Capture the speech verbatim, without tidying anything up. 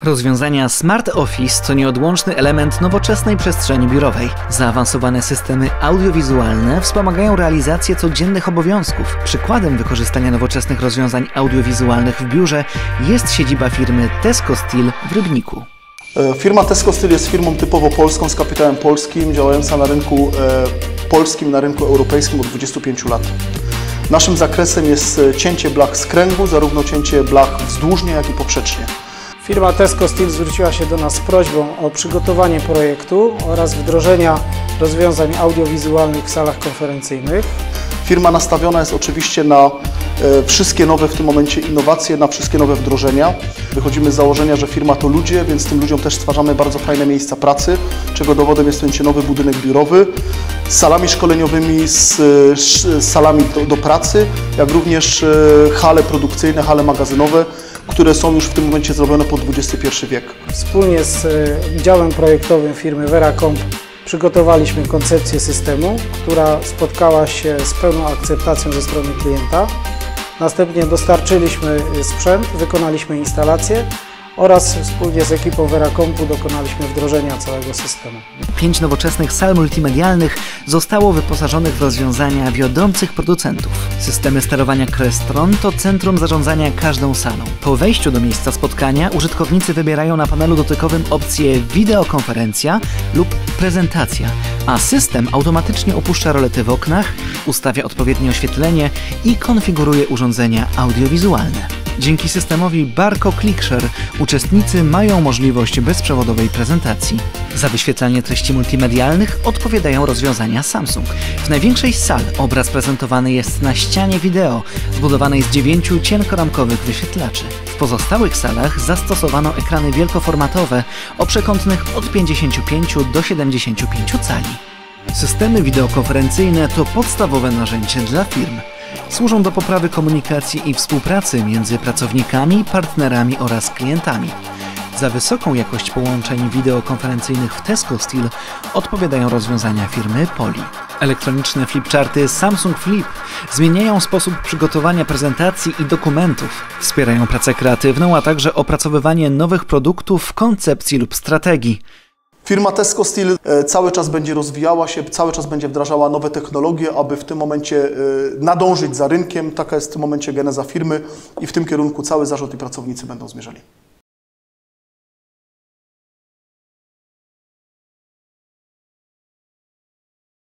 Rozwiązania Smart Office to nieodłączny element nowoczesnej przestrzeni biurowej. Zaawansowane systemy audiowizualne wspomagają realizację codziennych obowiązków. Przykładem wykorzystania nowoczesnych rozwiązań audiowizualnych w biurze jest siedziba firmy Tesco Steel w Rybniku. Firma Tesco Steel jest firmą typowo polską, z kapitałem polskim, działająca na rynku e, polskim, na rynku europejskim od dwudziestu pięciu lat. Naszym zakresem jest cięcie blach z kręgu, zarówno cięcie blach wzdłużnie, jak i poprzecznie. Firma Tesco Steel zwróciła się do nas z prośbą o przygotowanie projektu oraz wdrożenia rozwiązań audiowizualnych w salach konferencyjnych. Firma nastawiona jest oczywiście na e, wszystkie nowe w tym momencie innowacje, na wszystkie nowe wdrożenia. Wychodzimy z założenia, że firma to ludzie, więc tym ludziom też stwarzamy bardzo fajne miejsca pracy, czego dowodem jest ten nowy budynek biurowy z salami szkoleniowymi, z, z salami do, do pracy, jak również e, hale produkcyjne, hale magazynowe, które są już w tym momencie zrobione pod dwudziesty pierwszy wiek. Wspólnie z e, działem projektowym firmy Veracomp przygotowaliśmy koncepcję systemu, która spotkała się z pełną akceptacją ze strony klienta. Następnie dostarczyliśmy sprzęt, wykonaliśmy instalację oraz wspólnie z ekipą Veracompu dokonaliśmy wdrożenia całego systemu. Pięć nowoczesnych sal multimedialnych zostało wyposażonych w rozwiązania wiodących producentów. Systemy sterowania Crestron to centrum zarządzania każdą salą. Po wejściu do miejsca spotkania użytkownicy wybierają na panelu dotykowym opcję wideokonferencja lub prezentacja, a system automatycznie opuszcza rolety w oknach, ustawia odpowiednie oświetlenie i konfiguruje urządzenia audiowizualne. Dzięki systemowi Barco ClickShare uczestnicy mają możliwość bezprzewodowej prezentacji. Za wyświetlanie treści multimedialnych odpowiadają rozwiązania Samsung. W największej z sal obraz prezentowany jest na ścianie wideo, zbudowanej z dziewięciu cienkoramkowych wyświetlaczy. W pozostałych salach zastosowano ekrany wielkoformatowe o przekątnych od pięćdziesięciu pięciu do siedemdziesięciu pięciu cali. Systemy wideokonferencyjne to podstawowe narzędzie dla firm. Służą do poprawy komunikacji i współpracy między pracownikami, partnerami oraz klientami. Za wysoką jakość połączeń wideokonferencyjnych w Tesco Steel odpowiadają rozwiązania firmy Poly. Elektroniczne flipcharty Samsung Flip zmieniają sposób przygotowania prezentacji i dokumentów, wspierają pracę kreatywną, a także opracowywanie nowych produktów, koncepcji lub strategii. Firma Tesco Steel cały czas będzie rozwijała się, cały czas będzie wdrażała nowe technologie, aby w tym momencie nadążyć za rynkiem. Taka jest w tym momencie geneza firmy i w tym kierunku cały zarząd i pracownicy będą zmierzali.